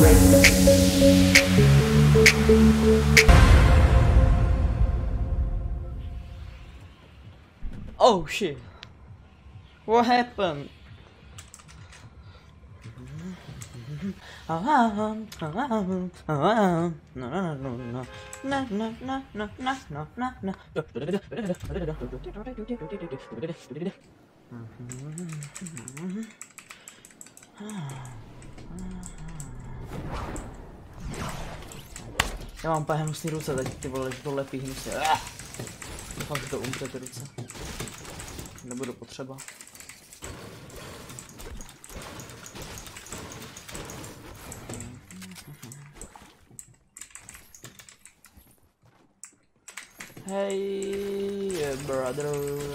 Oh shit. What happened? Já mám úplně hnusný ruce teď, ty vole, že to lepí hnusně. Doufám, že to umře ty ruce. Nebudu potřeba. Hey, brother.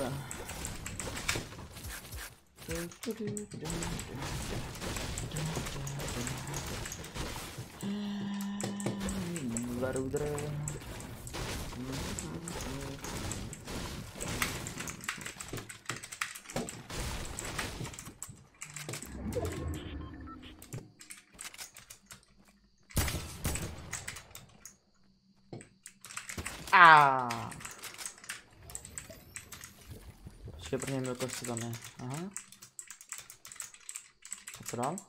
Brother. Počkej, pro něj to, co tam je. Aha. A co dál?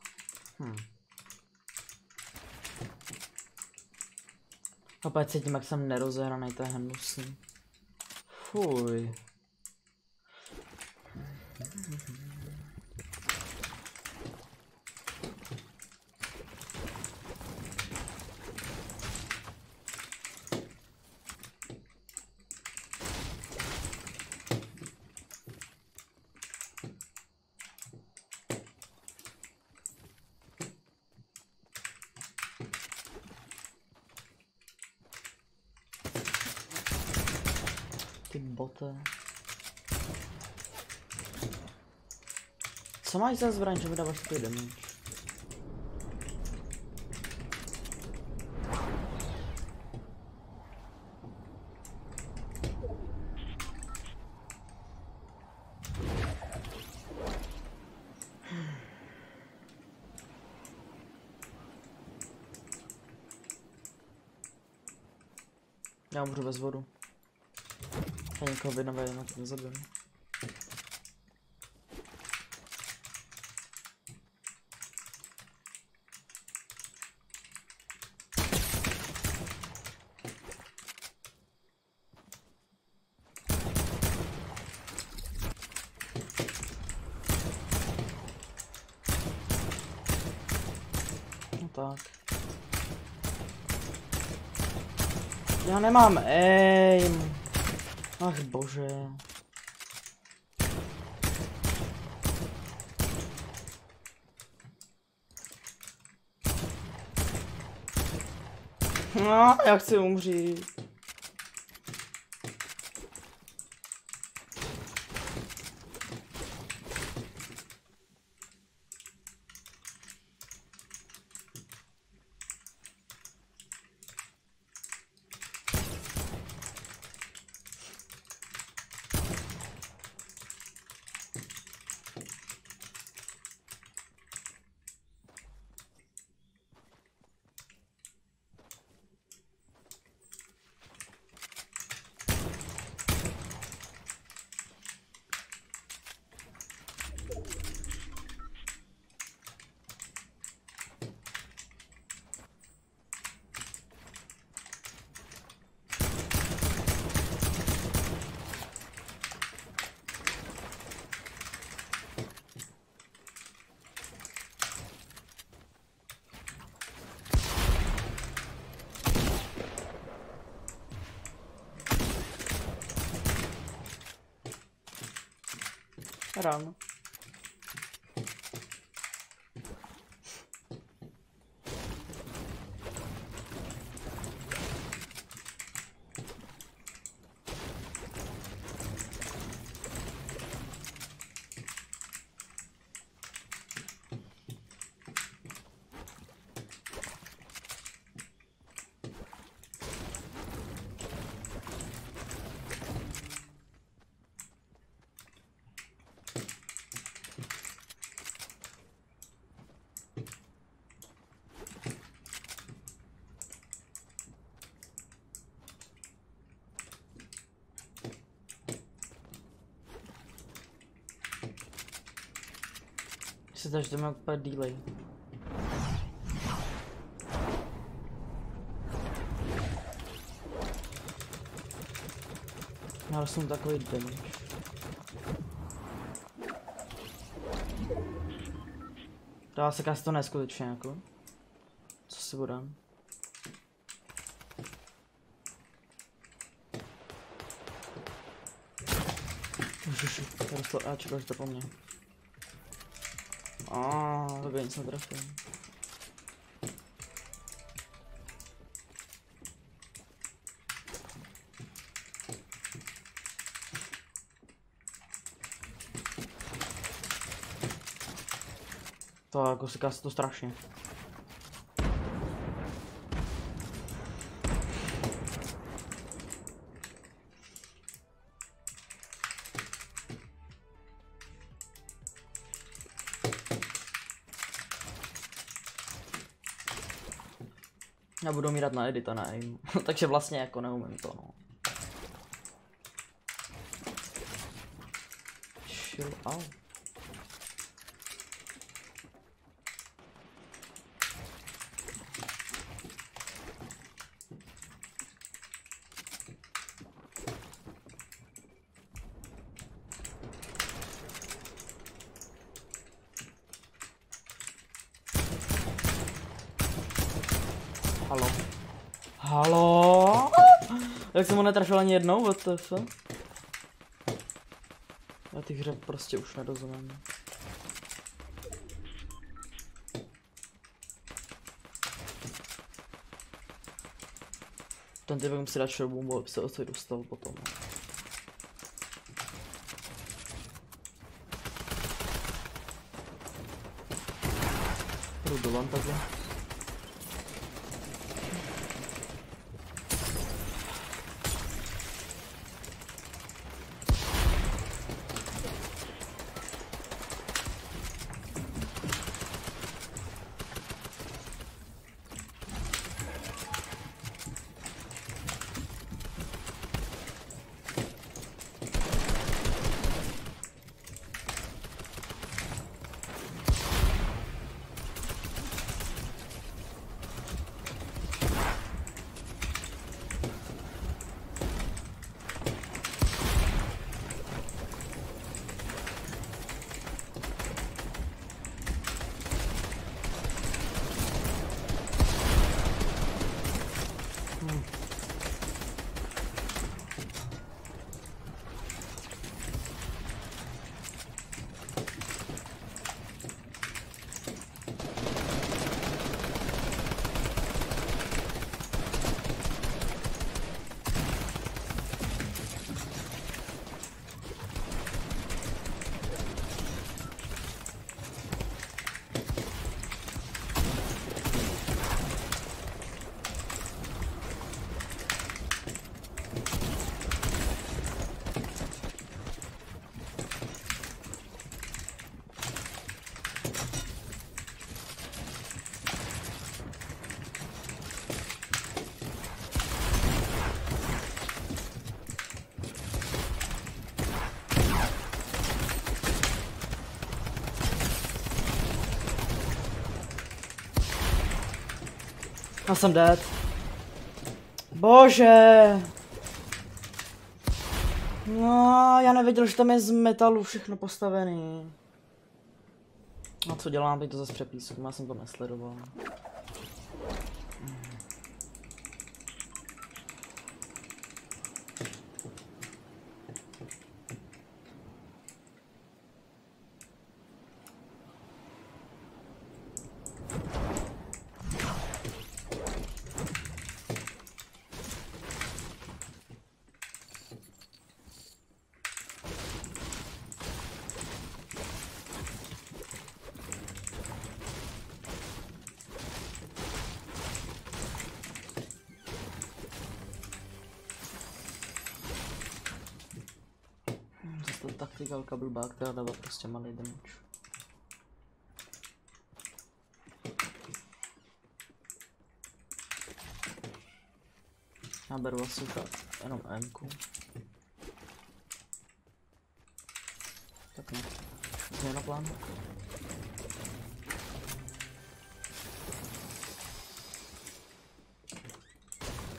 Opět cítím, jak jsem nerozehranej, to je hnusný. Fuj. Ty bote. Co máš za zbraň, že mi dáváš takový damage? Já umřu bez vodu. Já někoho vydneme, na to nezabiju. No tak. Já nemám aim. Ach bože. No, já chci umřít. Ráno. zdá, že to má úplně delay. Já jsem takový damage. Dá se to neskutečně jako. Co si budem? Ježiši, to dostal Ačko, že to po mně. To by nic netrefil. To jako se to strašně. Já budu mírat na edita, na aim. Takže vlastně jako neumím to, no. Chill out. Halo. Halo? Jak jsem ho netrefil ani jednou, WTF? Já ty hře prostě už nerozumím. Ten typ musí dát showbombu, aby se odsud dostal potom. Jdu do vantaze. Já jsem dead. Bože. No, já nevěděl, že tam je z metalu všechno postavený. A co dělám, teď to zase přepísku, já jsem to nesledoval. Taktikalka blbá, která dává prostě malý damage. Já beru asi jenom M-ku. Tak ne. Změna plánu.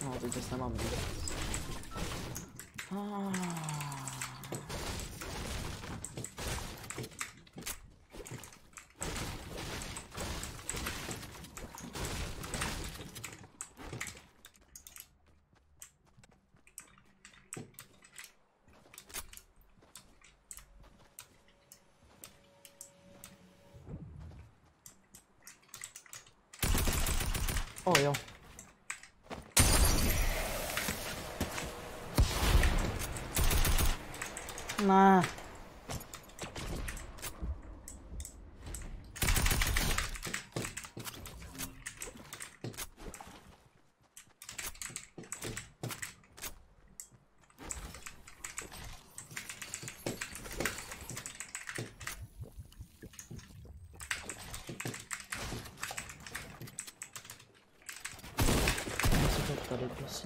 No, teď zase nemám nic. O jo. Ne. Tady prostě.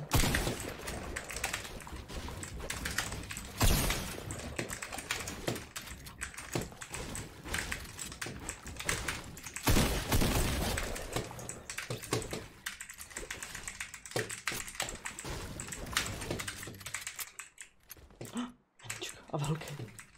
A velký.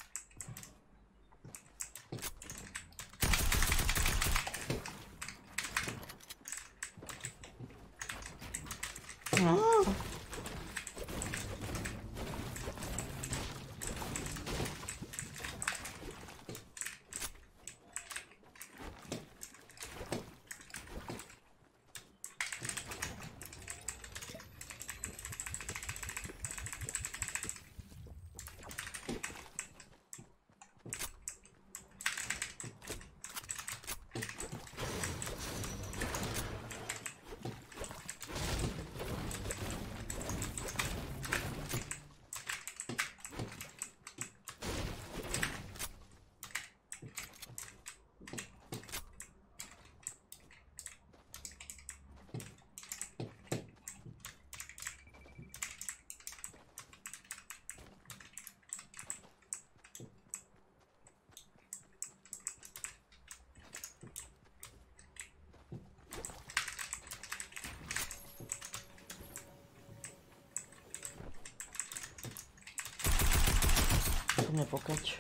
To mě pokač.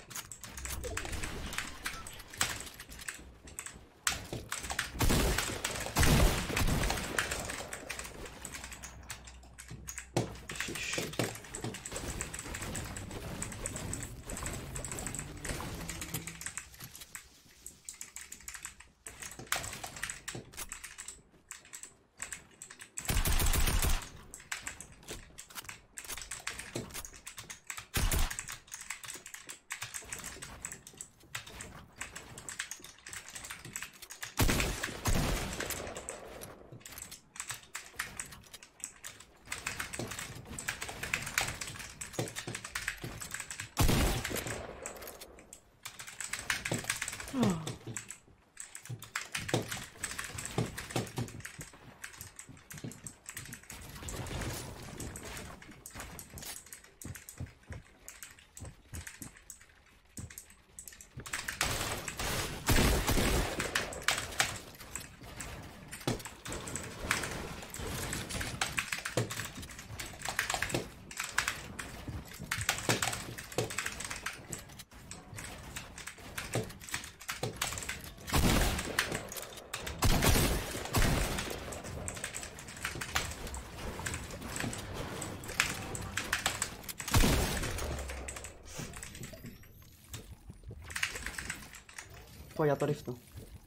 Pojď, já to riftnu.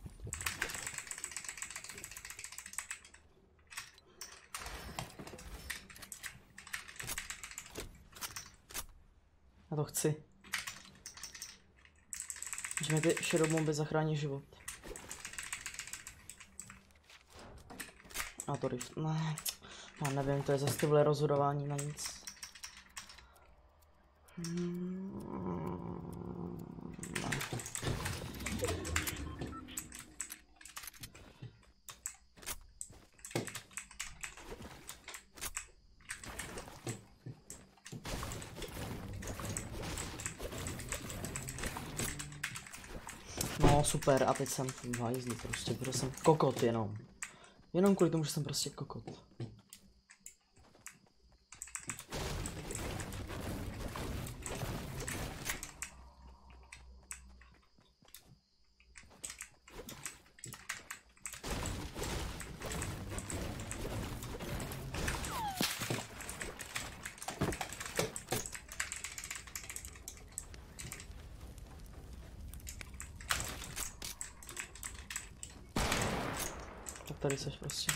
Já to chci. Že mi ty shadow bomby zachrání život. A to rift. Ne. Já nevím, to je zase tyhle rozhodování na nic. No super, a teď jsem v hajzli prostě, protože jsem kokot jenom. Jenom kvůli tomu, že jsem prostě kokot. tady seš prostě.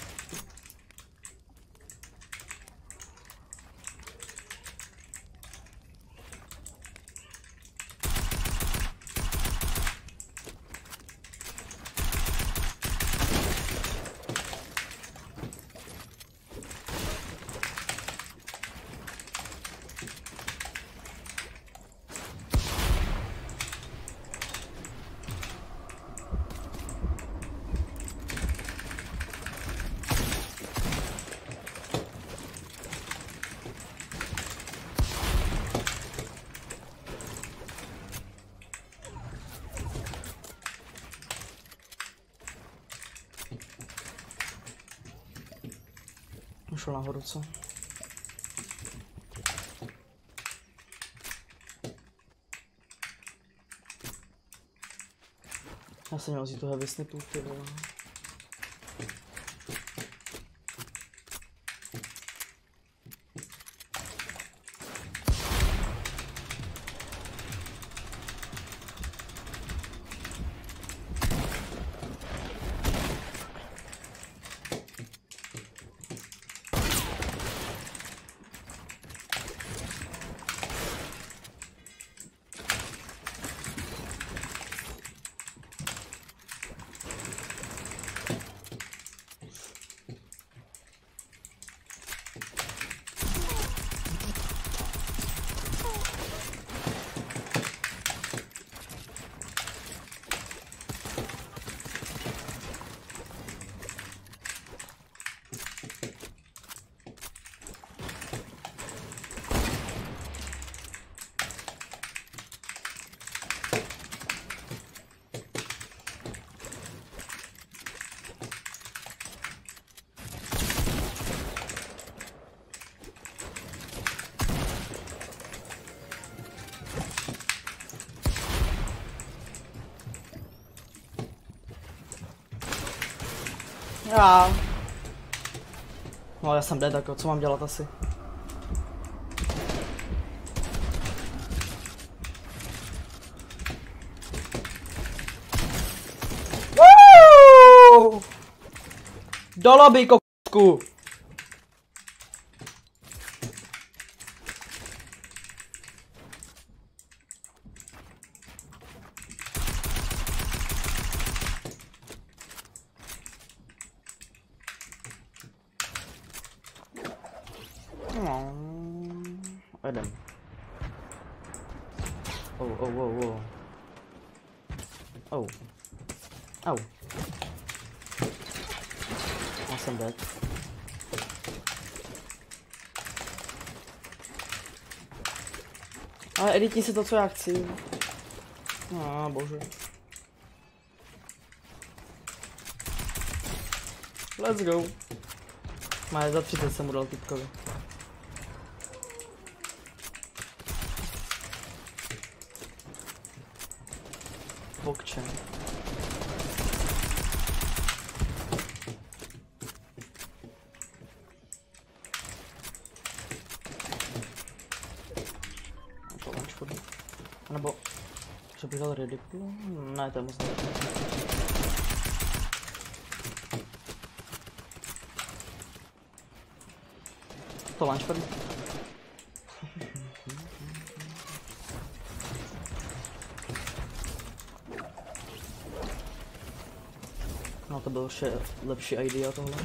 Šel nahoru, co? Já jsem měl vzít tu heavy snipu, ty vole. Já. No já jsem dead, jako co mám dělat asi? Do lobby, kokku! Jeden. Oh. Au. Já jsem dead. Ale edití si to, co já chci. Bože. Let's go. Má za 30 jsem mu dal typkovi. Pokče. To mám škodu. Nebo, že bych dal rediplu? Ne, to je moc dobré. To launchpad. No to bylo lepší idea tohle.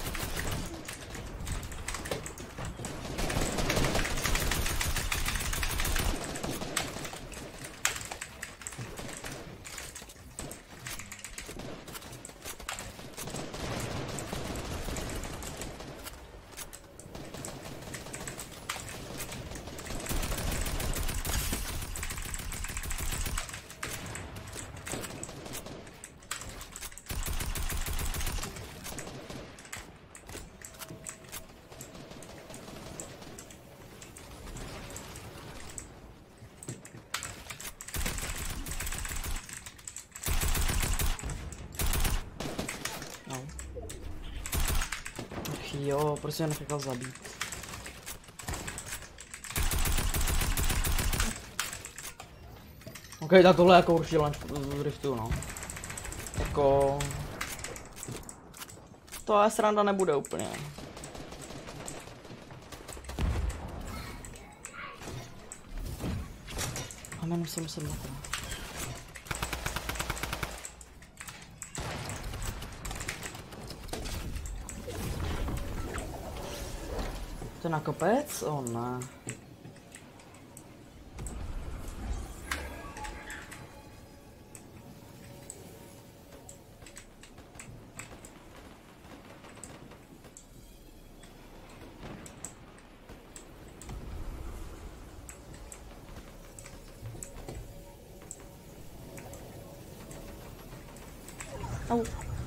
Jo, proč jsem nechal zabít? Ok, tak tohle jako určitě launch riftu, no. Jako... To ale sranda nebude úplně. A jmenu se musím natrát. To je na kopec? Ne. Au.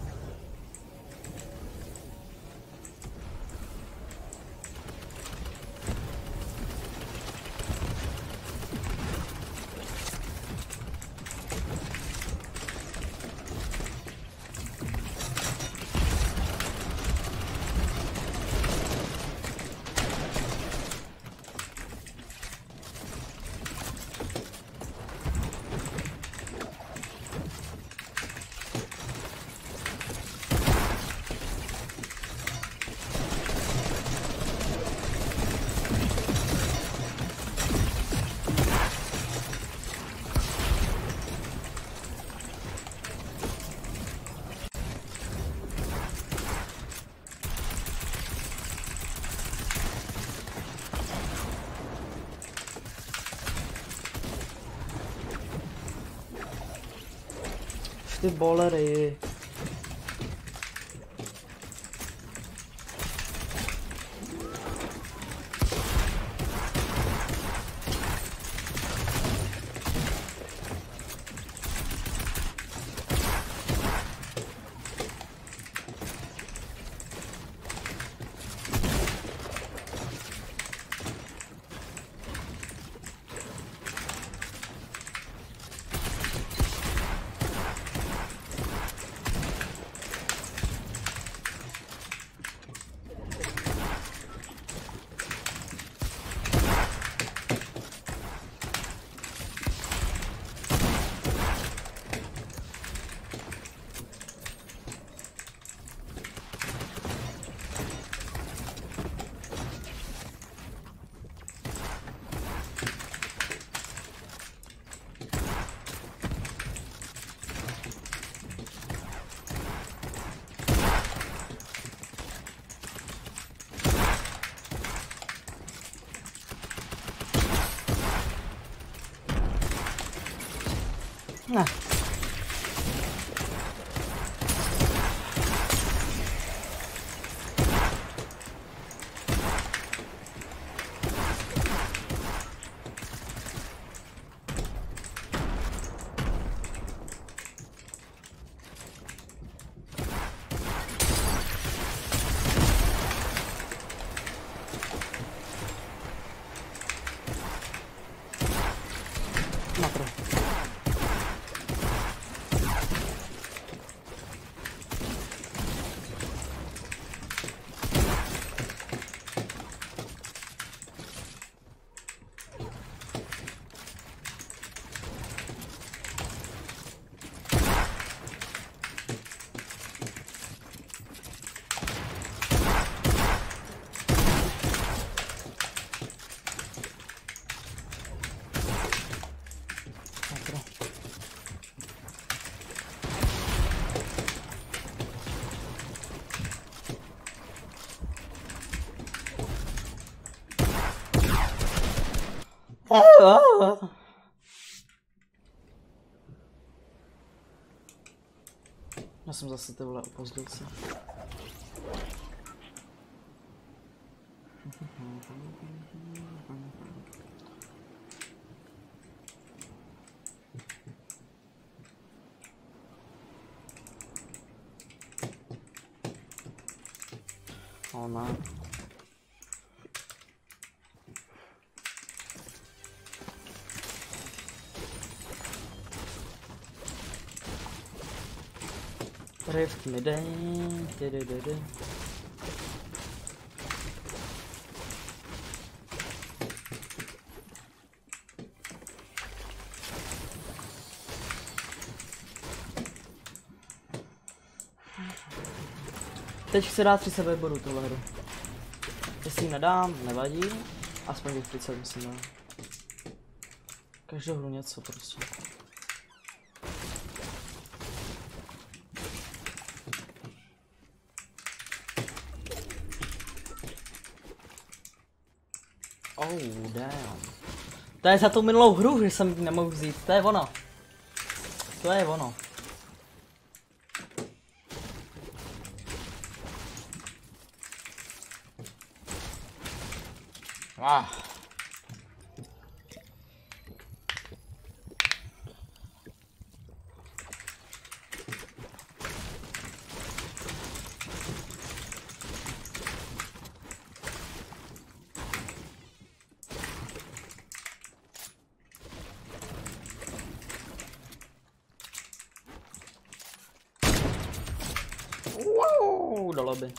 Ty bolery. Ne. Makro. Já jsem zase ty vole upozdil se. Ne. Rift mi dej. Teď chci dát 30 bodů tuhle hru. Jestli ji nedám, nevadí. Aspoň těch 30 musím dát. Každou hru něco prostě. Oh, damn. To je za tu minulou hru, že jsem nemohl vzít. To je ono. To je ono. Wow, do lobby.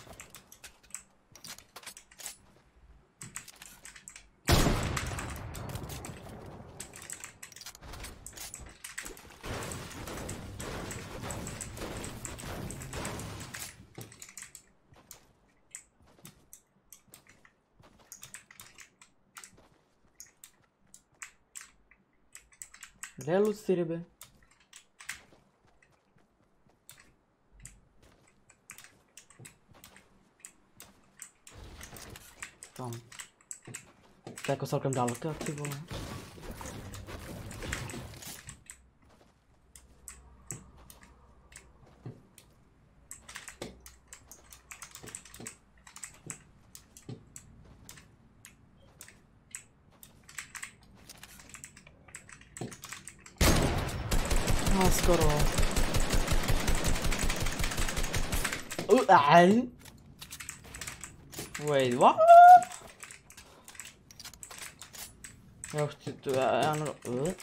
Kde je loot ty ryby? Tam. To je jako celkem daleko, ty vole. No, skoro. Wait, what? Já už ty, já nevím,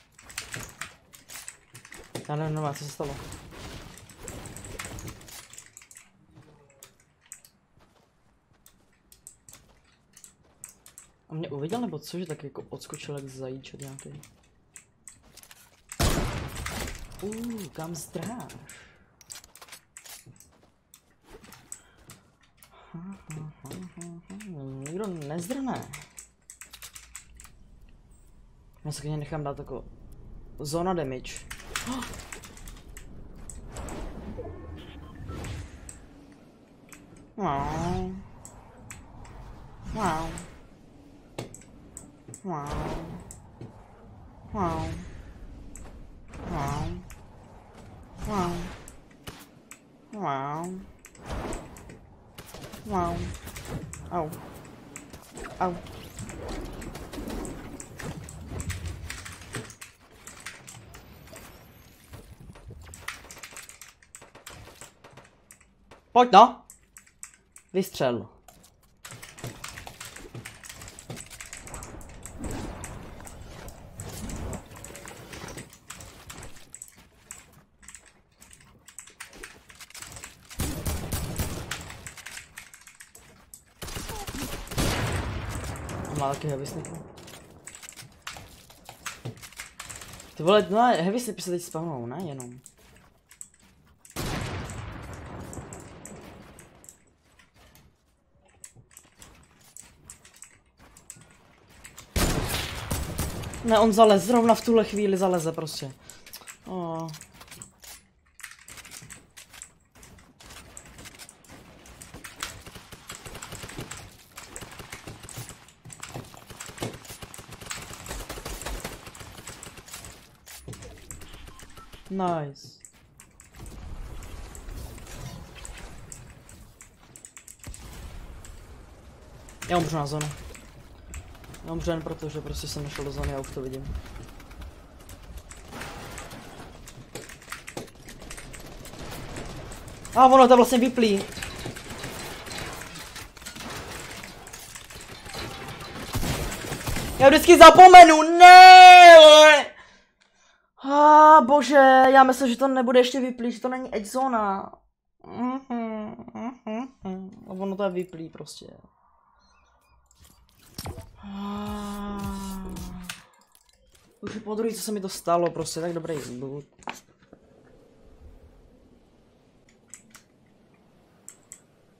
co se stalo. A mě uviděl nebo co, že tak jako odskočil jak zajíček nějaký. Kam zdráš? Nikdo nezdrne. Já se klidně nechám dát jako zóna damage. Wow. Wow. Wow. Wow. Wow. Wow. Wow. Wow. Au. Au. Pojď no. Vystřel. Má taky heavy sniper. Ty vole, no heavy sniper se teď spawnou, ne jenom. Ne, on zalez, zrovna v tuhle chvíli zaleze prostě. Oh. Nice. Já umřu na zónu. Já umřu jen proto, že prostě jsem nešel do zóny, já už to vidím. A ono to vlastně vyplí. Já vždycky zapomenu, ne! Bože, já myslím, že to nebude ještě vyplý, že to není edge zóna. A ono to je vyplý prostě. Už je po druhý, co se mi to stalo, prostě tak dobrý loot.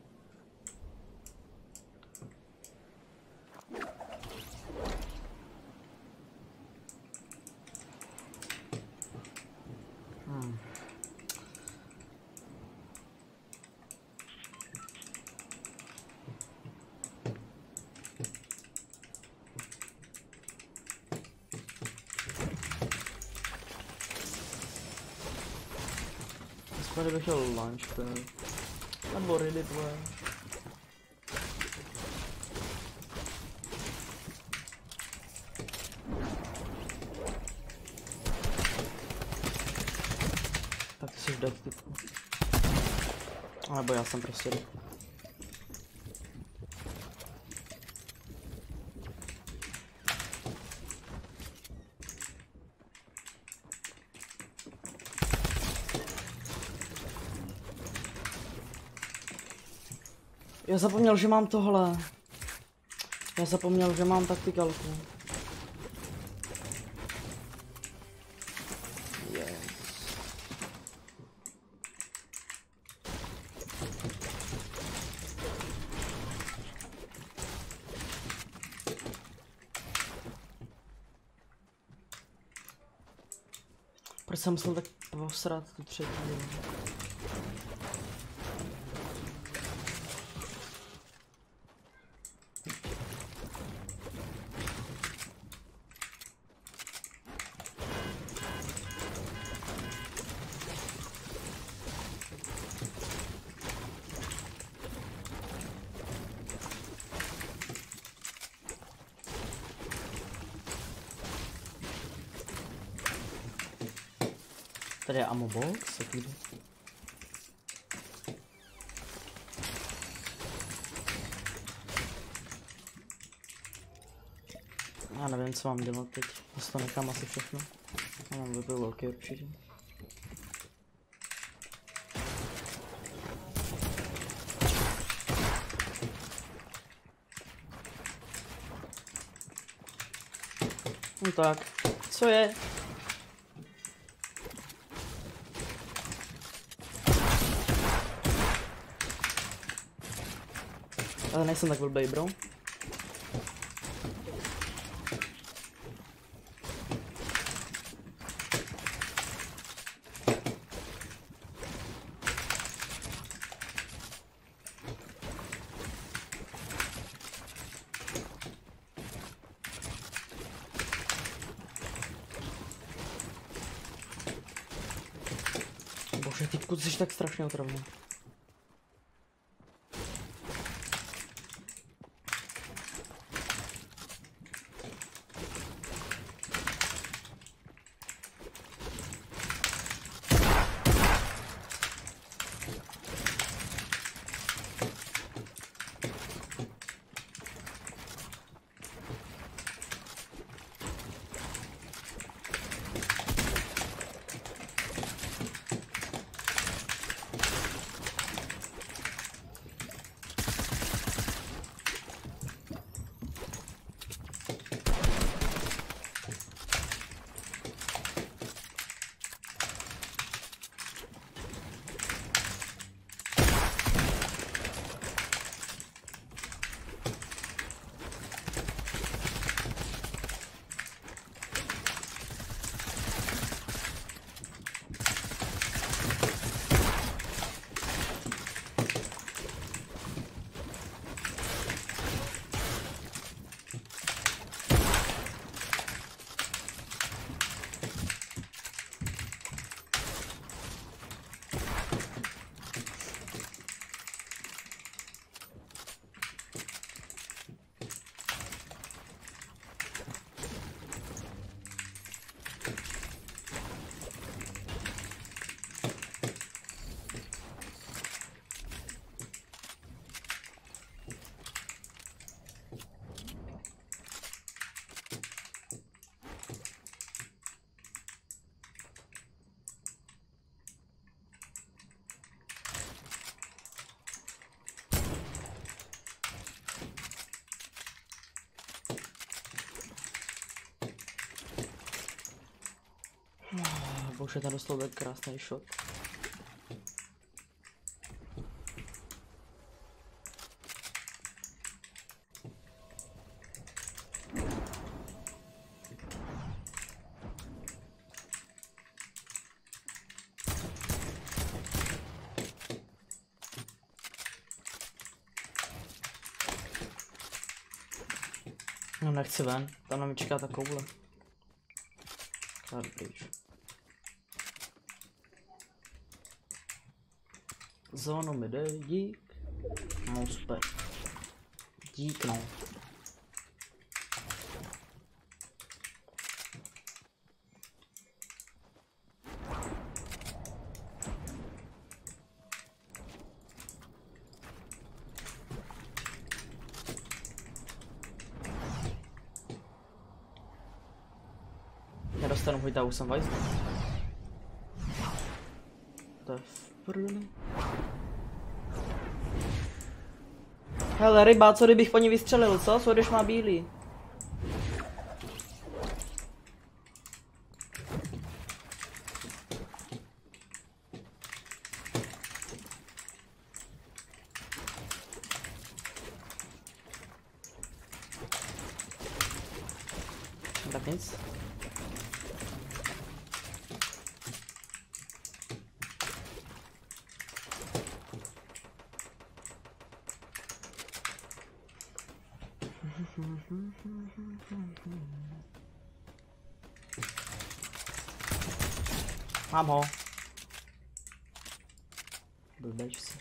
Tady bych chtěl launchpad. Nebo ready play. Tak ty jsi dead typu. A nebo já jsem prostě dead. Já zapomněl, že mám tohle. Já zapomněl, že mám taktikalku. Yes. Proč jsem musel tak posrat tu třetí? Tady je ammo box, jaký? Já nevím, co mám dělat teď. Já to nechám asi všechno. Já mám vypil velký určitě. No tak, co je? Ale nejsem tak blbej, bro. Bože, typku, ty jsi tak strašně otravný. Bože, ten dostal tak krásný shot. No nechci ven, tam na mě čeká ta koule. Tady pryč. sezónu mi jde, dík. No super. Dík no. Nedostanu hojta, už jsem vajzl. To je v prdeli. Hele ryba, co kdybych po ní vystřelil, co? Co když má bílý? Tak nic. Mám ho. Blbeš si.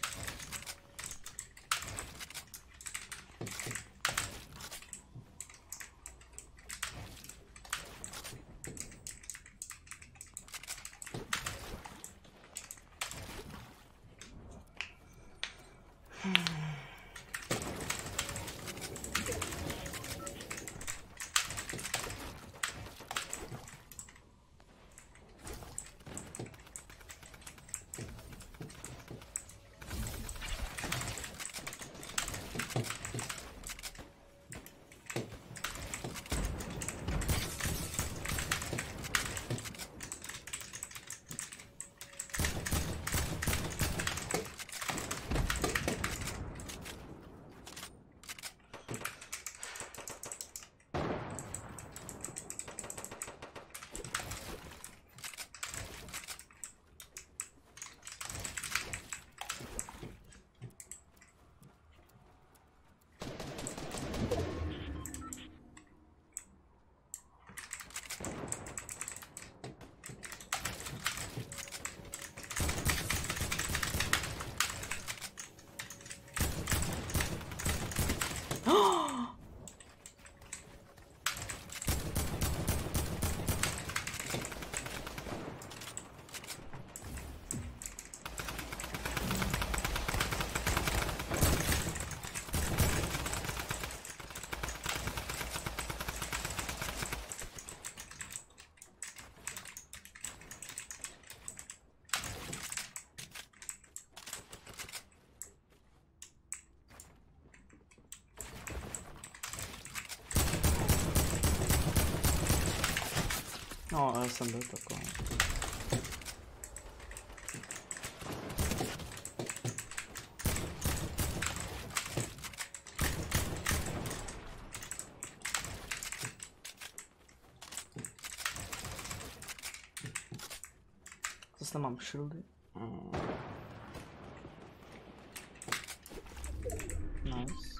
No, já jsem byl takový. Zase mám shieldy. Nice.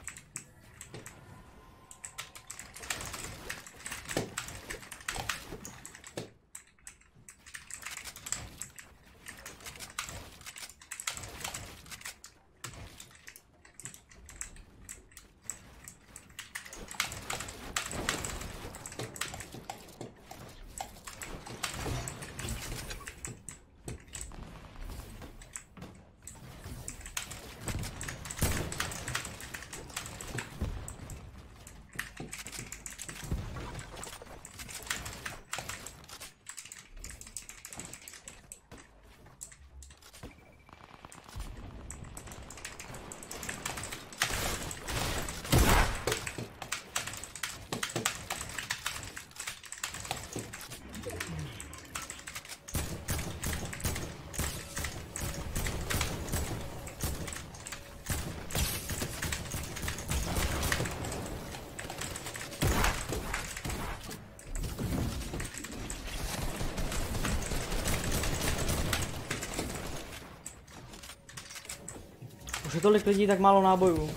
Už je tolik lidí, tak málo nábojů.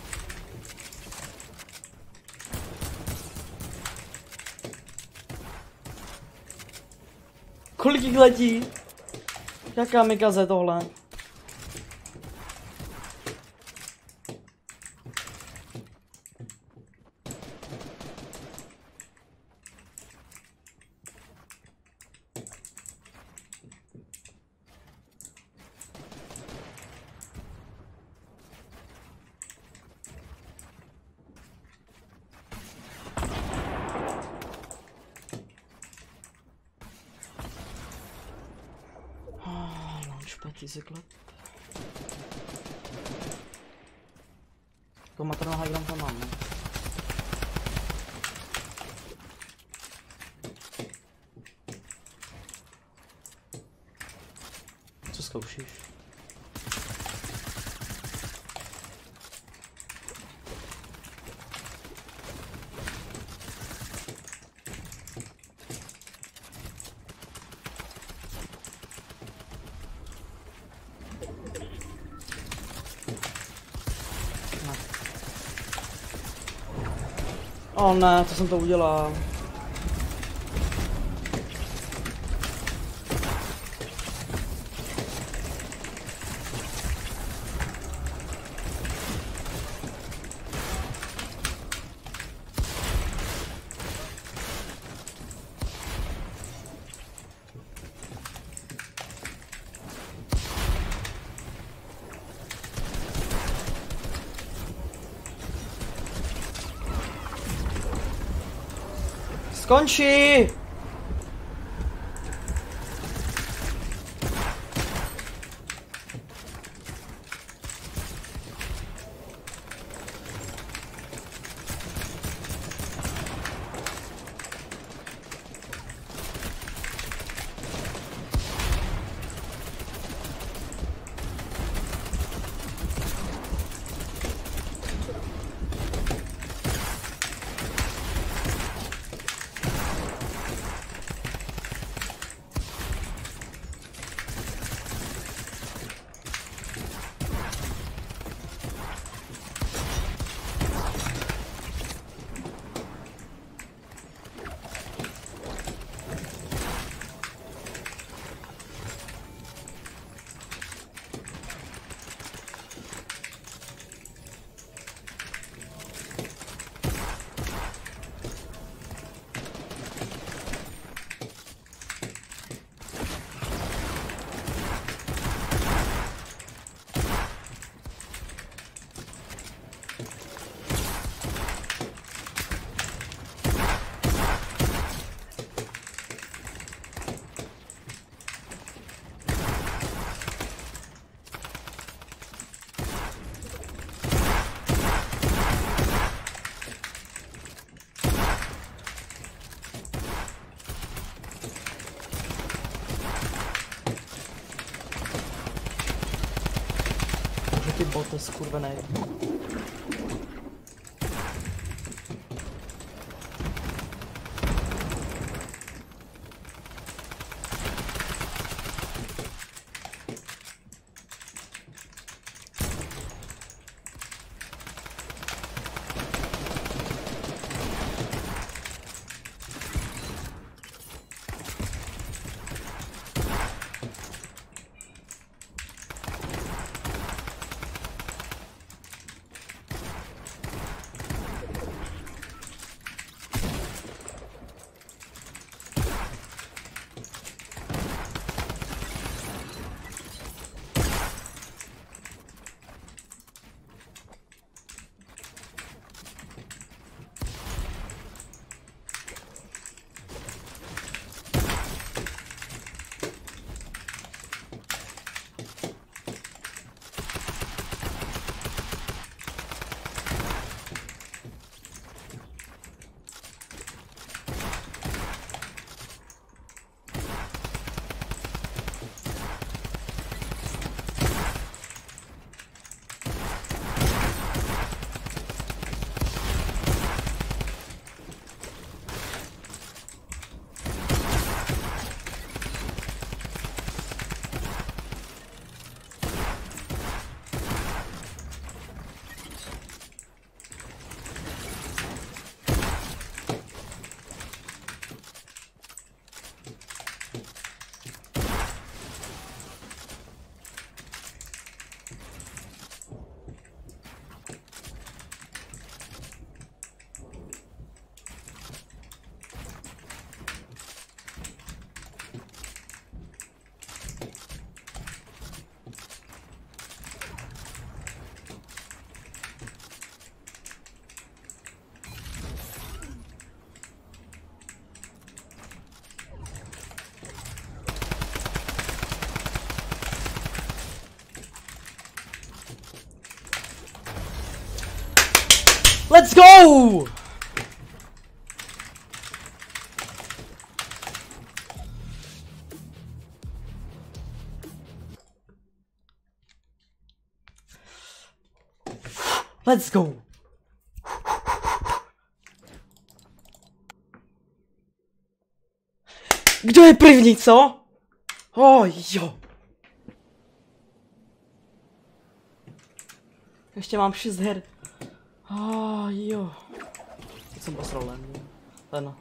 Kolik jich letí? Jaká mikaze tohle? Petty zaklep. To matrona high ground tam mám, ne? Co zkoušíš? Oh ne, co jsem to udělal? Skončí! Ty boty skurvenej. Let's go! Let's go! Kdo je první, co? Jo. Ještě mám 6 her. Jo. Teď jsem posral Leno.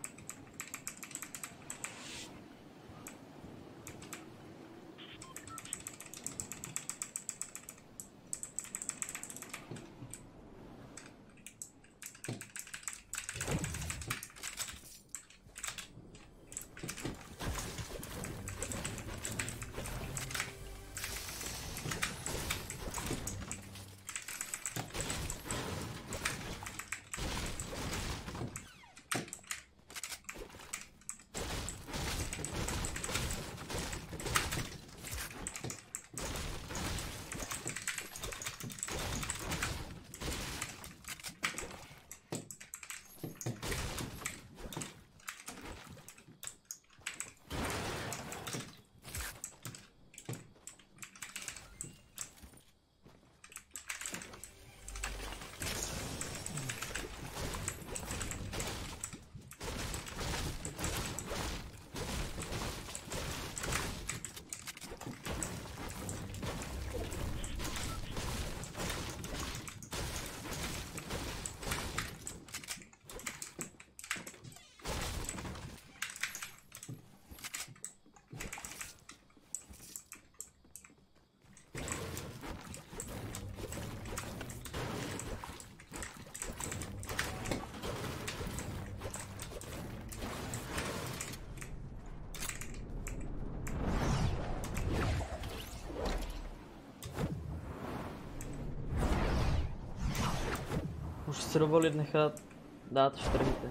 Už si dovolit nechat dát 4 hity.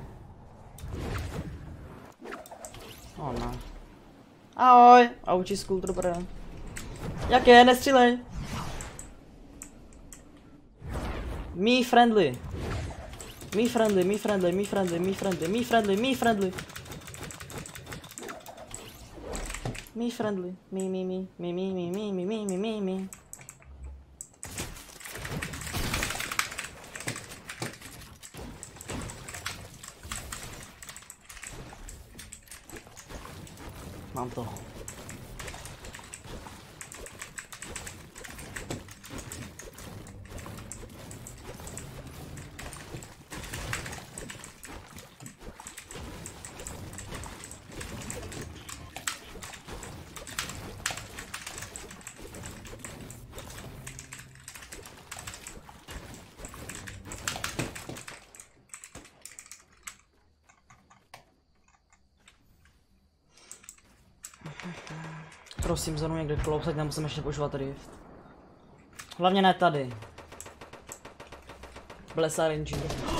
Ne. Ahoj, auči skulptur, dobré. Jak je, nestřílej. Me friendly. Me friendly, me friendly, me friendly, me friendly, me friendly, me friendly. Me friendly, me. Mám to. Prosím, zónu někde klousat, nemusím ještě používat rift. Hlavně ne tady. Bless RNG.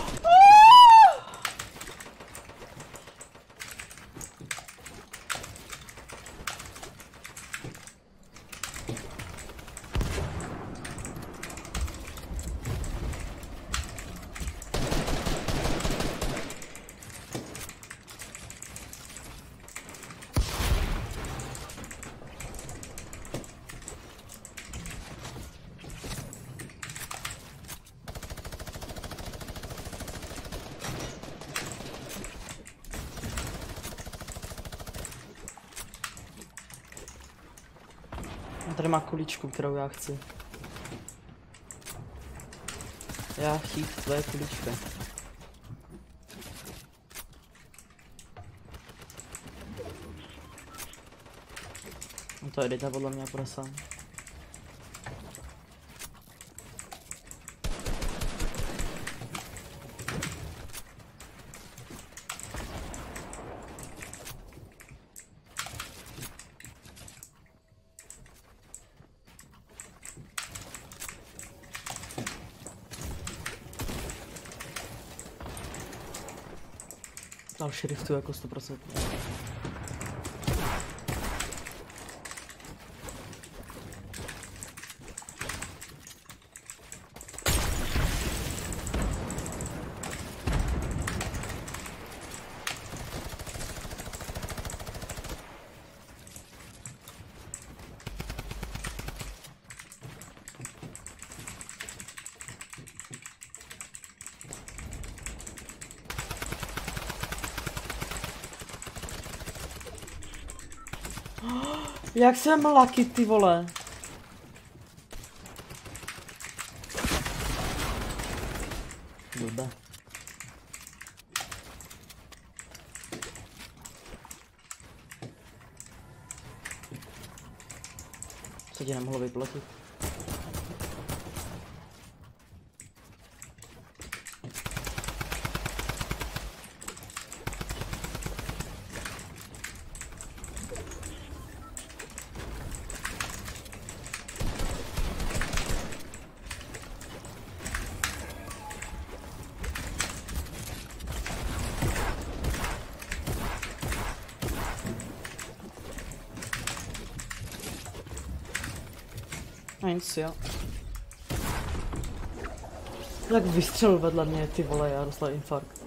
Tady má kuličku, kterou já chci. Já chtít tvoje kulička. No to je dejta podle mě prasa. Dal šeriftu jako 100%. Jak jsem lucky, ty vole. Blbe. Co ti nemohlo vyplatit? A nic, jo. Tak vystřelil vedle mě, ty vole, já dostal infarkt.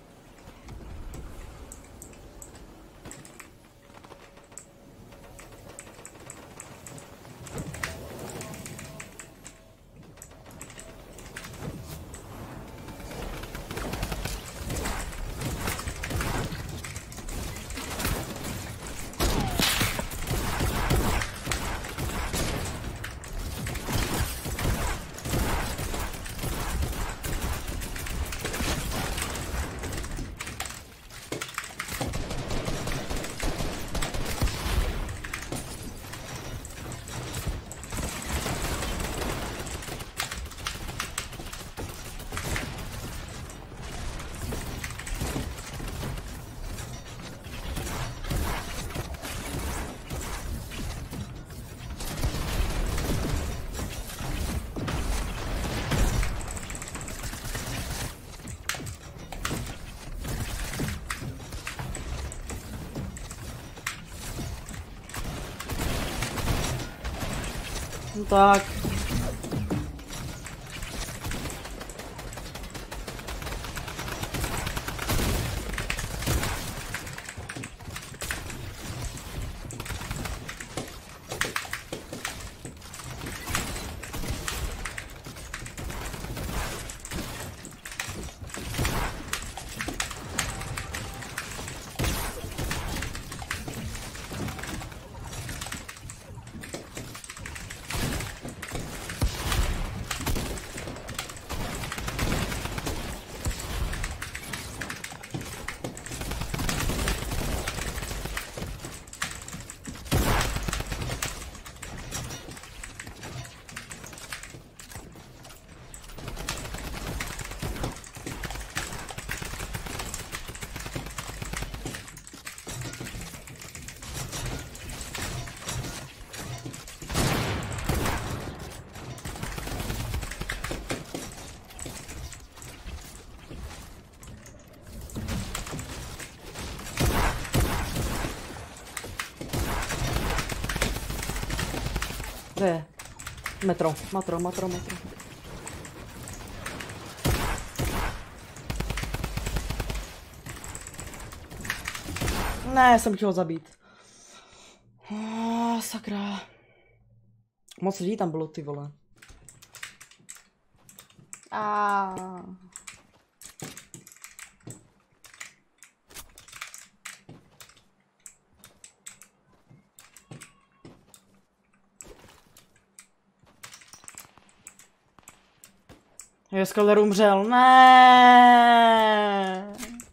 No tak. Kde je? Metro. Ne, jsem chtěl zabít. Sakra. Moc lidí tam bylo, ty vole. Jo, Skyler umřel. Ne.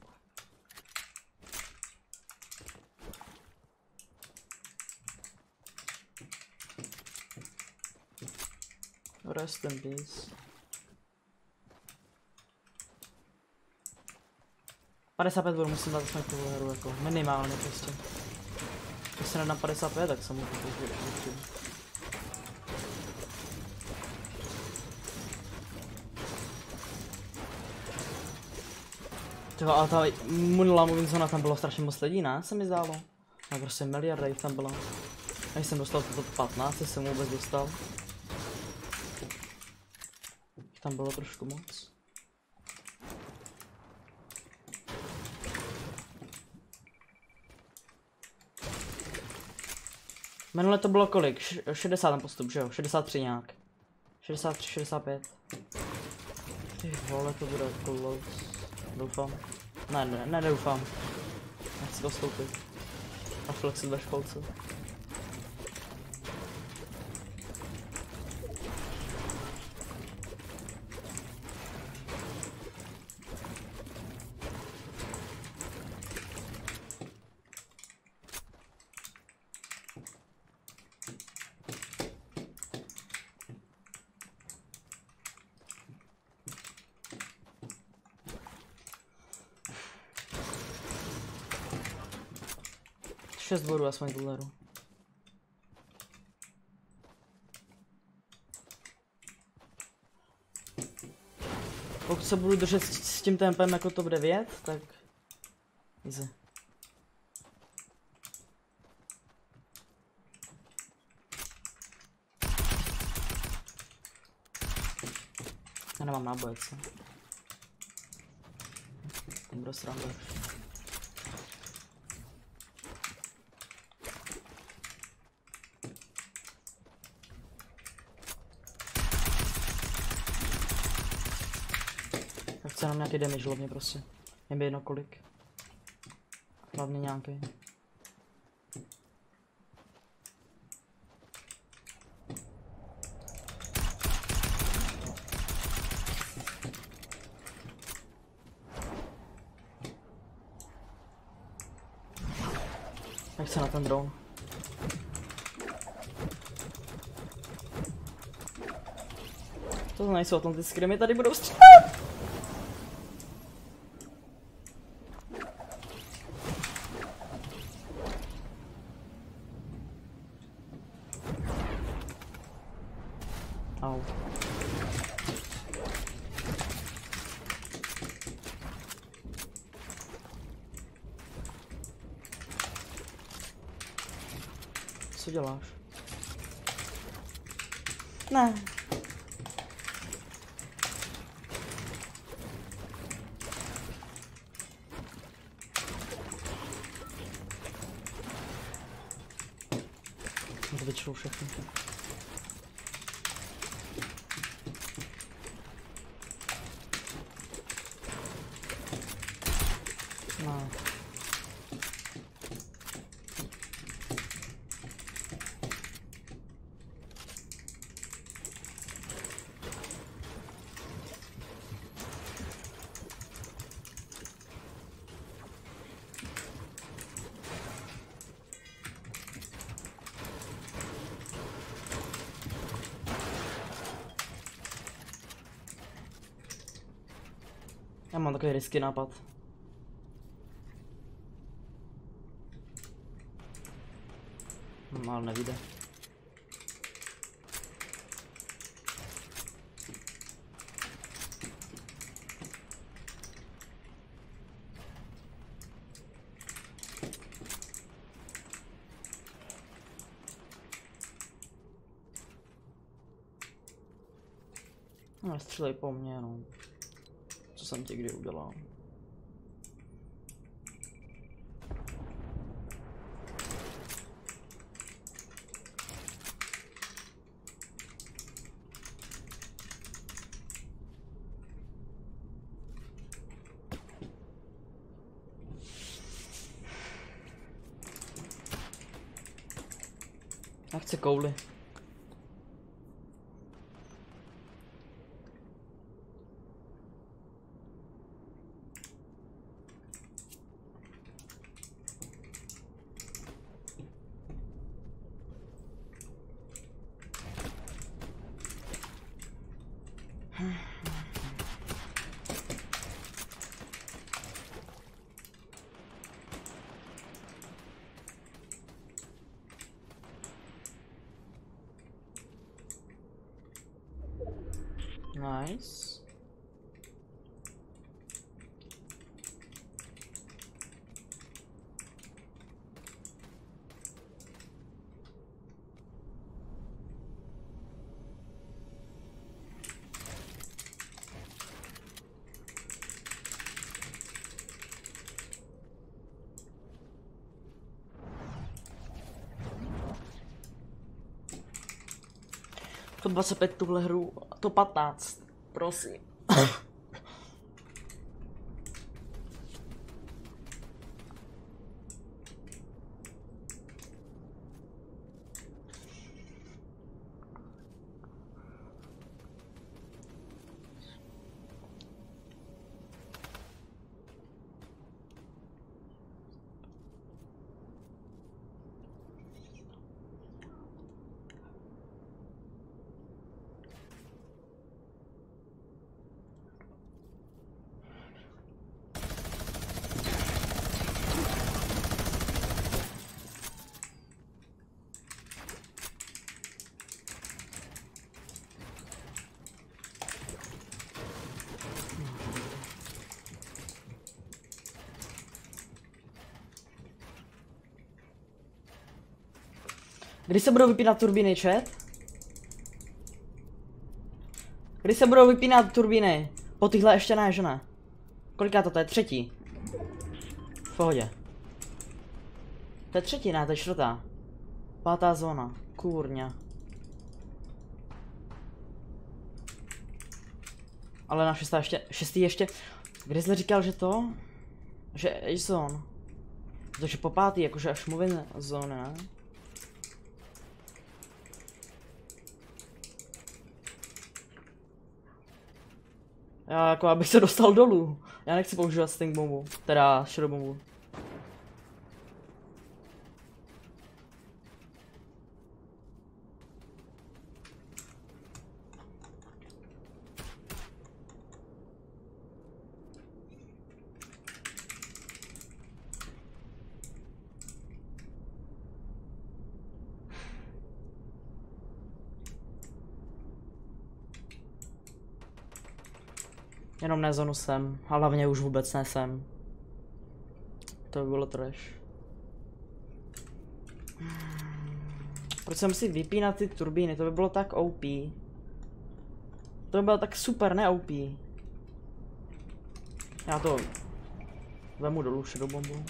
Rest in peace. 55 budu musím dát aspoň tu hru jako minimálně prostě. Když se nedám 55, tak jsem mu to použil. Tyho, a ta minulá moving zóna tam bylo strašně moc lidí, ne? Se mi zdálo. No prostě miliarda jich tam byla. A jsem dostal to 15, jsem vůbec dostal. Tam bylo trošku moc. Minule to bylo kolik? 60 tam postup, že jo? 63 nějak. 63, 65. Ty vole, to bude close. Doufám. Ne, nedoufám. Nechci to stoupit. A flexit ve školce. 6 bodů aspoň tuhle hru. Pokud se budu držet s tím tempem jako top 9, tak easy. Já nemám náboje, co? To bude sranda. Já chci jenom nějaký damage hlavně prostě. Jen by jedno kolik. Hlavně nějaký. Jak se na ten dron. To nejsou atlantické, kde mi tady budou střílet. Au. Co děláš? Ne. To vyčlou všechny. No. Já mám takový risky nápad. Ale nevíde. No, střílej po mně, no. Co jsem ti kdy udělal? Já chci kouli. Nice. To 25 tuhle hru, to 15, prosím. Kdy se budou vypínat turbíny, chat? Kdy se budou vypínat turbíny? Po tyhle ještě ne, že ne? Koliká to je? Třetí. V pohodě. To je třetí, ne, to je čtvrtá. Pátá zóna. Kurňa. Ale na šestý ještě. Kde jsi říkal, že to? Že A-zone. Takže po pátý, jakože až mluvím zóny, ne? Já jako abych se dostal dolů. Já nechci používat stink bombu, teda shadow bombu. Jenom ne zónu sem, a hlavně už vůbec ne sem. To by bylo trash. Proč se musí vypínat ty turbíny, to by bylo tak OP. To by bylo tak super, ne OP. Já to vemu dolů shadow bombu.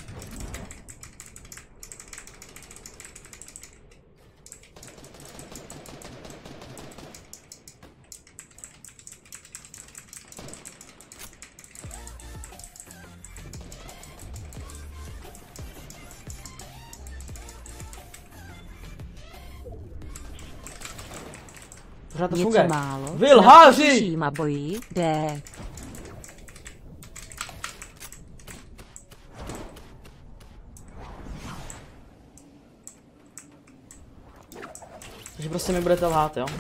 Pořád to funguje. Vy lháři! Bojí, jde. Takže prostě mi budete lhát, jo?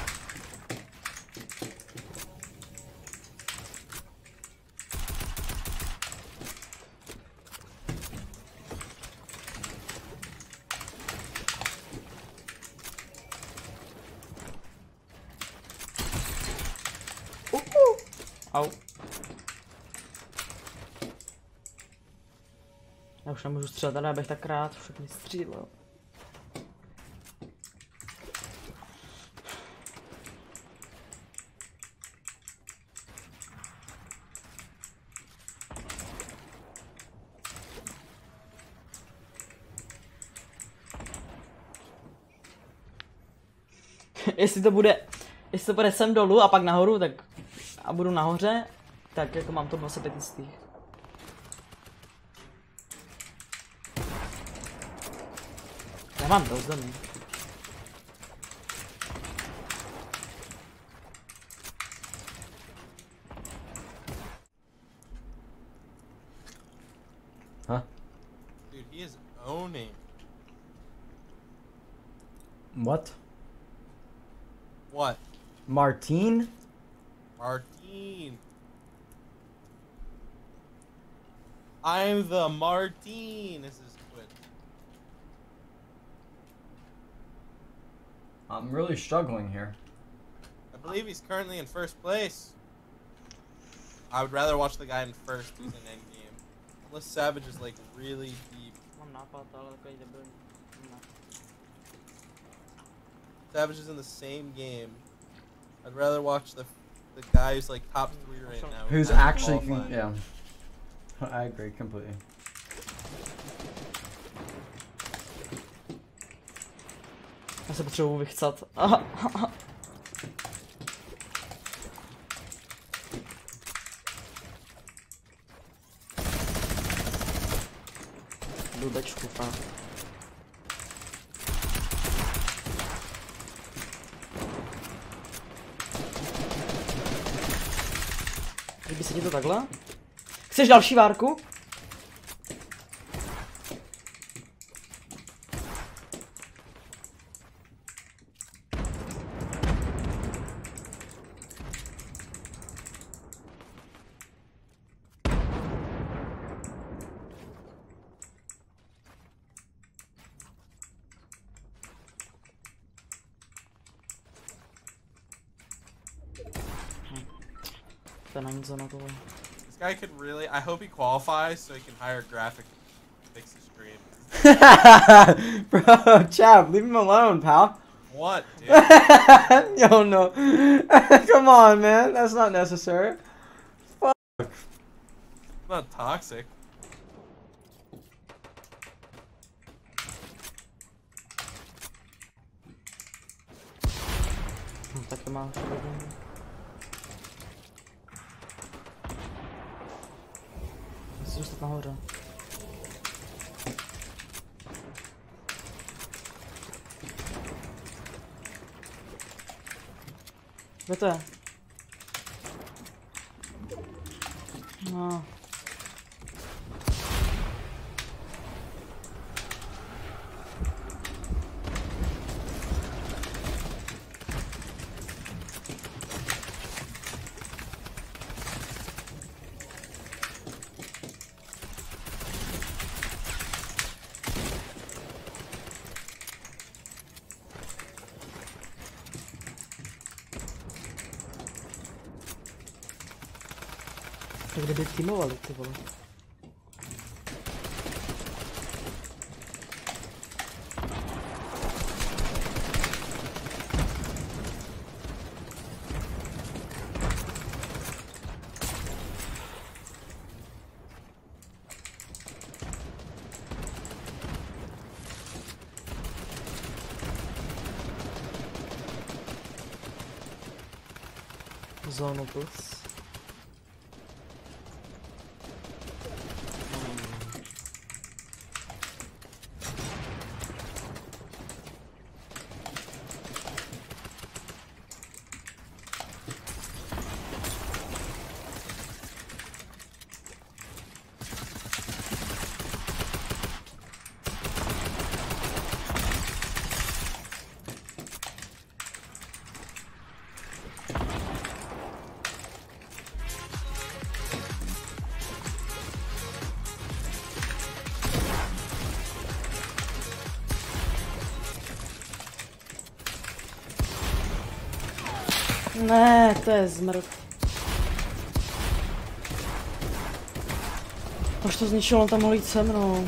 Au. Já už nemůžu střílet, ale já bych tak rád všechny střílel. Jestli to bude sem dolů a pak nahoru, tak a budu nahoře, tak jako mám to 25 jistých. Já mám to zemi. Huh? Dude, he is owning. What? What? Martine? Martine. I'm the Martine. This is quit. I'm really struggling here. I believe he's currently in first place. I would rather watch the guy in first who's in endgame. Unless Savage is like really deep. Savage is in the same game. I'd rather watch the guy who's like top 3 right now. Who's not actually, qualifying. yeah. I agree completely. Já se potřebuji vychcat. Blbečku, fakt. Líbí se ti to takhle? Chceš další várku? To není za na tohle. This guy could really. I hope he qualifies so he can hire a graphic to fix his stream. This Bro, Chap, leave him alone, pal. What, dude? Yo, no. Come on, man. That's not necessary. Fuck. Not toxic. Taky mám to hodinu. Musím dostat nahoře. Kde to je? No. Tak kdyby týmovali, ty vole. Zónu plus. Ne, to je zmrt. Až to zničilo, tam mohlo jít se mnou.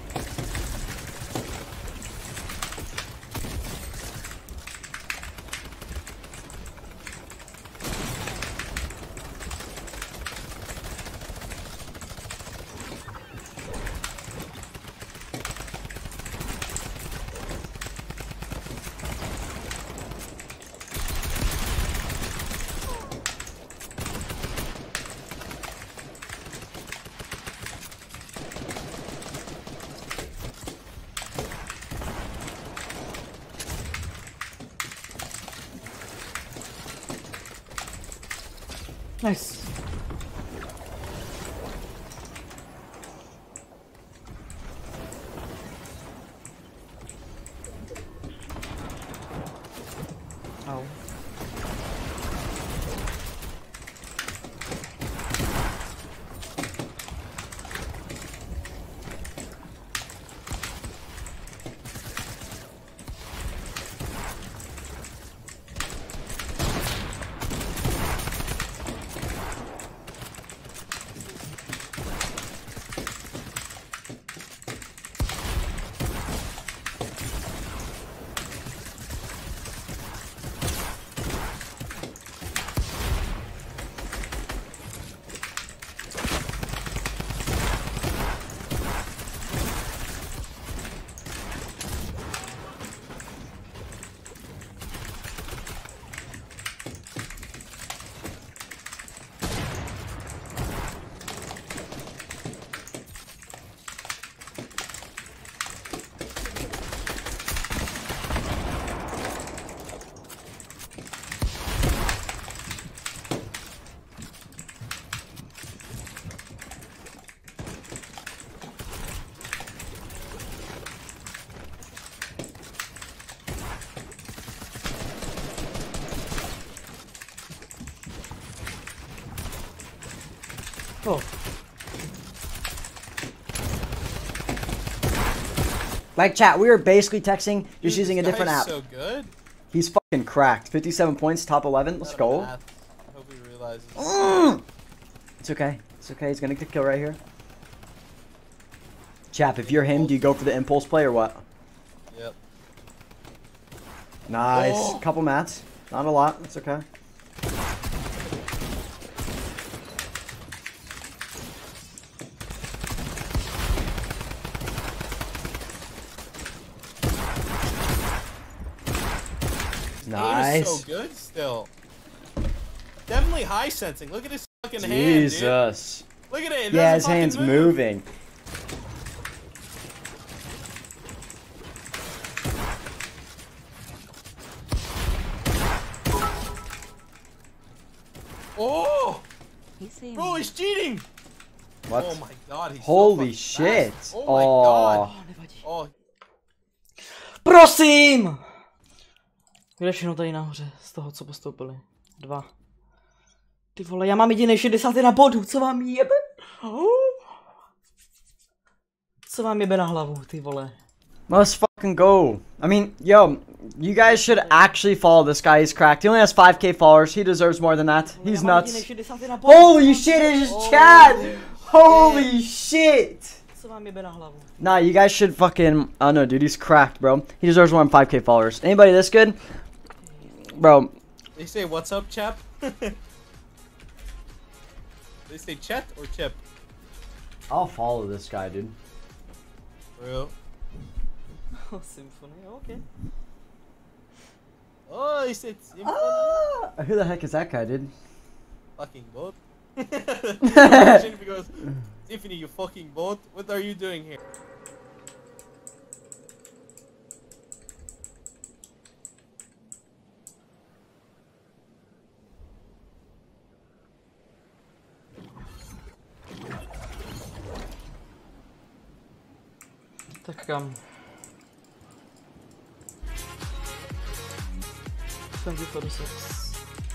Nice. Au. Oh. Like, chat, we were basically texting, just Dude, using a this different guy's app. So good. He's fucking cracked. 57 points, top 11. Let's Not a go. math. I hope he realizes. It's okay. It's okay. He's gonna get a kill right here. Chap, if you're him, do you go for the impulse play or what? Yep. Nice. Oh. Couple mats. Not a lot. That's okay. Nice. Nice. So good still. Definitely high sensing. Look at his fucking hand, Jesus. dude. Look at it. Yeah, his hand's moving. Oh! He's Bro, he's cheating! What? Oh my god, he's Holy so fucking shit. fast. Oh my god. Oh, Prosím! Kde všechno tady nahoře, z toho, co postoupili? 2. Ty vole, já mám jediný 61 bodů, co vám jebe? Co vám jebe na hlavu, ty vole? Let's fucking go. I mean, yo, you guys should actually follow this guy. He's cracked. He only has 5k followers. He deserves more than that. He's nuts. Holy shit, it's just chat! Holy shit! Co vám jebe na hlavu? Nah, you guys should fucking... Oh no, dude, he's cracked, bro. He deserves more than 5k followers. Anybody this good? Bro. they say what's up, chap? They say chat or chip? I'll follow this guy, dude. Bro. Oh, Symphony, okay. Oh, he said Symphony. Ah, who the heck is that guy, dude? Fucking boat. Because Symphony, you fucking boat. What are you doing here? Tak kam? Thank you for the subs.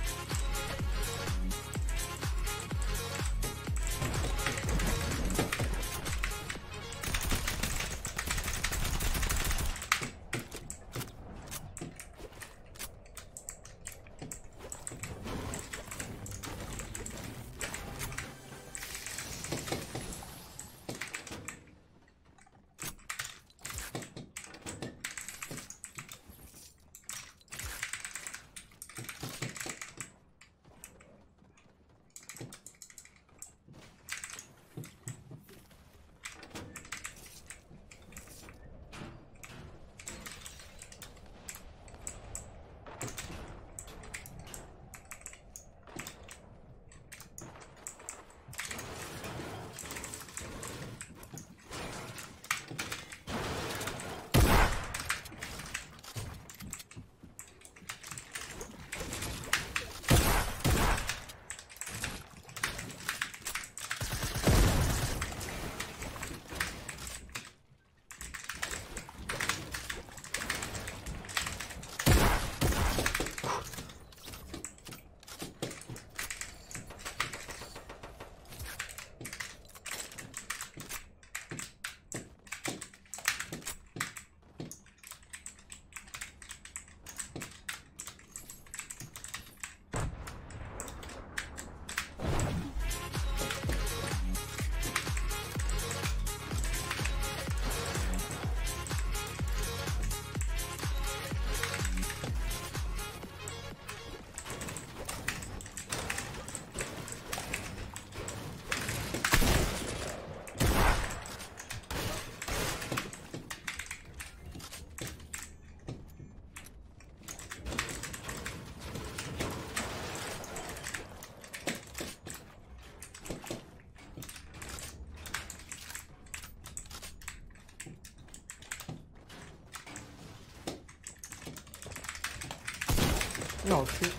No, shit.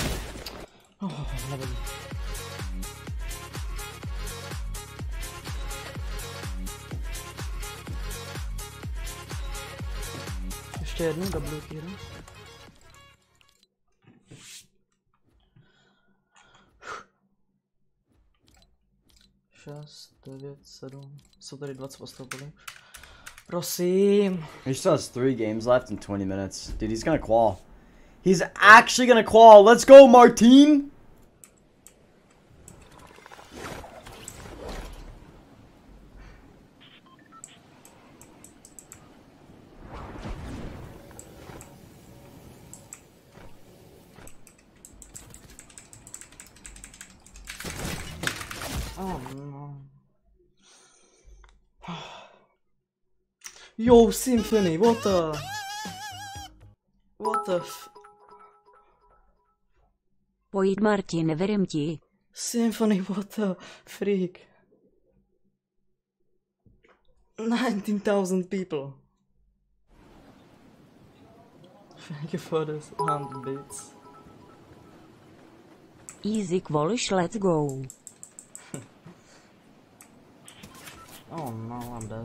Oh, nevadí. Ještě jednu double kill. Šest, 9, 7. Jsou tady 20 postoupili. Prosím. He still has 3 games left in 20 minutes. Dude, he's gonna qual. He's actually gonna qual. Let's go, Martin! Oh no. Yo, Symphony, what the? What the f... Pojď Martin, neverím ti. Symphony, what the freak? 19,000 people. Thank you for this 100 bits. Easy Qualish, let's go. Oh no, I'm dead.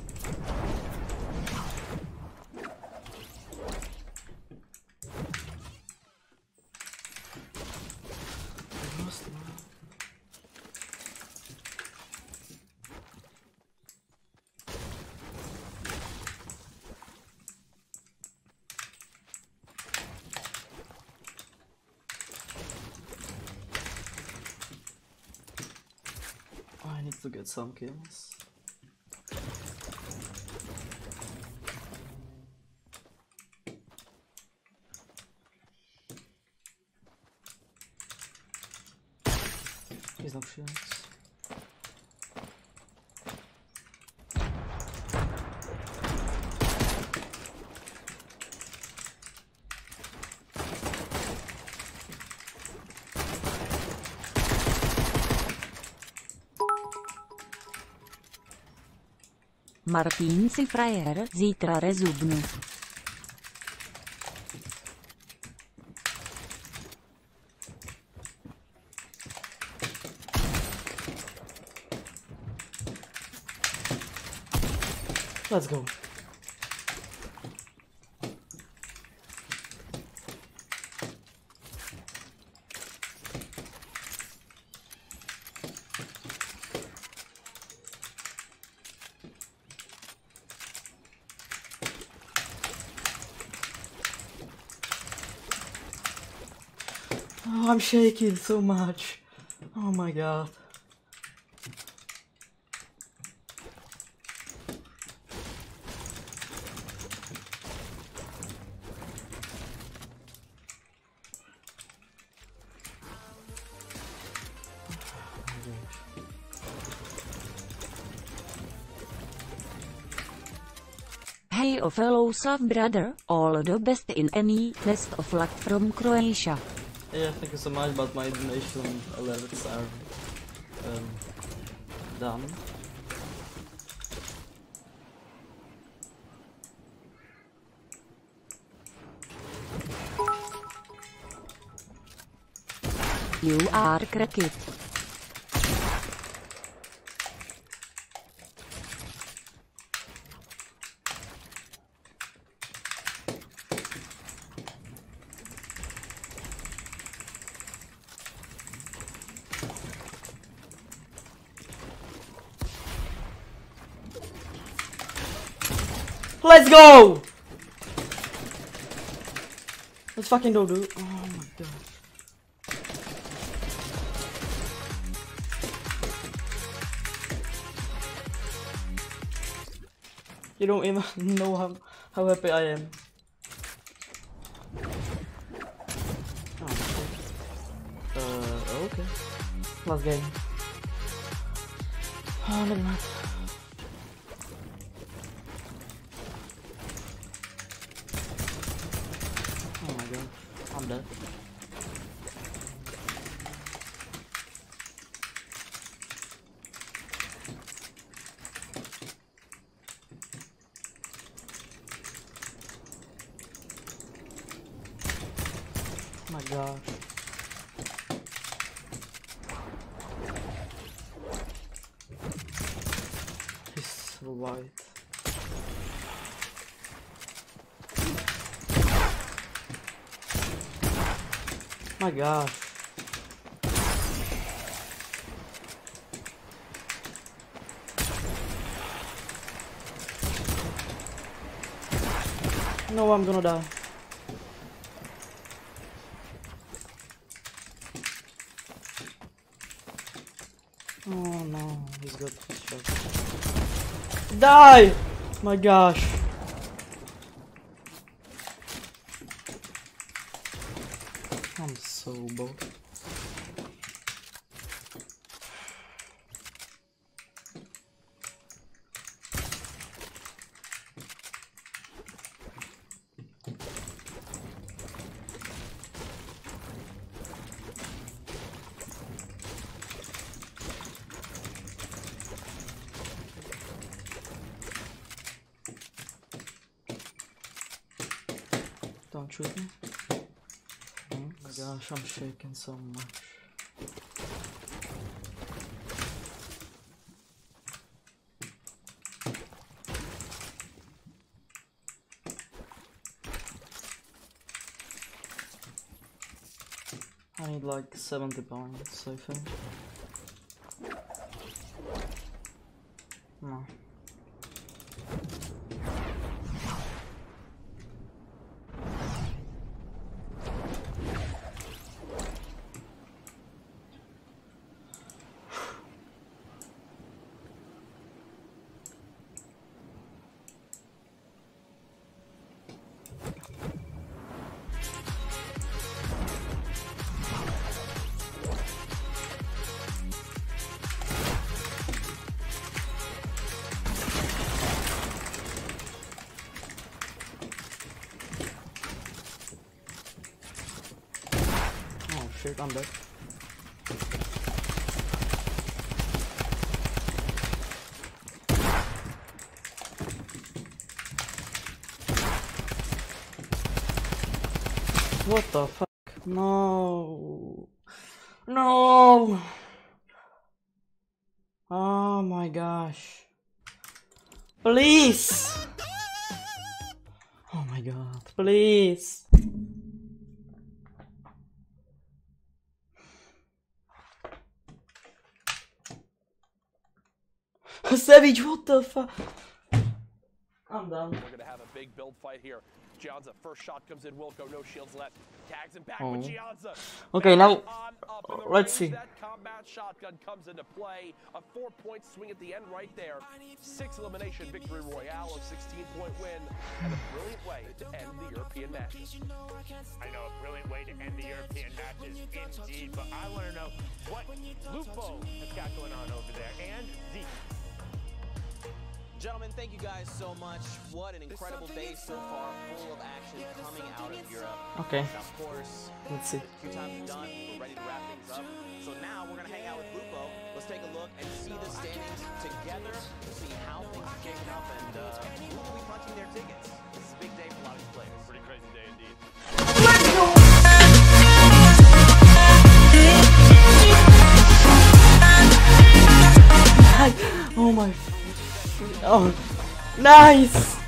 I need to get some kills. He's no shields. Martin si frajer, zítra rezubnu. Let's go. Oh, I'm shaking so much. Oh my god. Hey a fellow South brother, all the best in any best of luck from Croatia. Yeah, thank you so much, but my donation alerts are done. You are cricket. Let's go! Let's fucking go, dude. Oh my god. You don't even know how happy I am. Oh, shit. Okay. Last game. Oh, never mind. Oh my god, I'm dead. Oh my god. He's so white. My gosh. No, I'm gonna die. Oh no, he's got his shot. Die! My gosh. I'm so bored. Don't shoot me. Oh my gosh, I'm shaking so much. I need like 70 points, I think. No. Shit, I'm dead. What the fuck? No. No. Oh my gosh. Please. Oh my god, please. Savage, what the fuck? I'm done. We're gonna have a big build fight here. Gianza, first shot comes in, Wilco, no shields left. Tags him back with Gianza. Okay, now let's see. That combat shotgun comes into play. A 4-point swing at the end right there. 6 elimination victory royale, a 16-point win, and a brilliant way to end the European matches. I know, a brilliant way to end the European matches indeed, but I want to know what Lupo has got going on over there, and Zeke. Gentlemen, thank you guys so much. What an incredible day so far, full of action coming out of Europe. Okay. And of course, let's see. 2 times done. We're ready to wrap things up. So now we're going to hang out with Lupo. Let's take a look and see the standings together, see how things are shaping up, and who will be punching their tickets. This is a big day for a lot of these players. Pretty crazy day indeed. Oh my. Oh, nice!